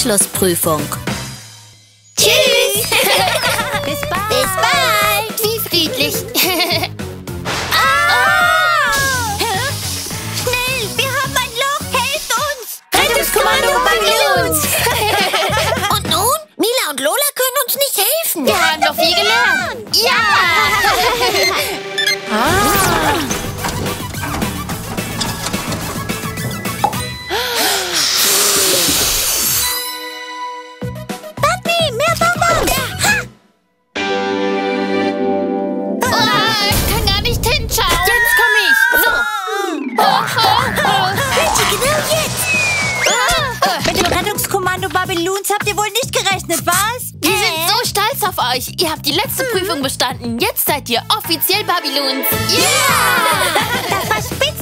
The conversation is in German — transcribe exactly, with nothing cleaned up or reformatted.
Abschlussprüfung. Tschüss! Bis bald! Bis bald! Wie friedlich! Ah! Schnell! Wir haben ein Loch! Helft uns! Rettungskommando Babylons! Und nun? Mila und Lola können uns nicht helfen. Wir haben doch viel gelernt! Ja! Ah. Papi, mehr Bonbons! Oh, ich kann gar nicht hinschauen! Jetzt komm ich! So! Oh, oh, oh. Reggie, genau jetzt! Ah, Mit dem Rettungskommando Babylons habt ihr wohl nicht gerechnet, was? Wir sind so stolz auf euch! Ihr habt die letzte Prüfung bestanden! Jetzt seid ihr offiziell Babylons! Ja! Das war spitze!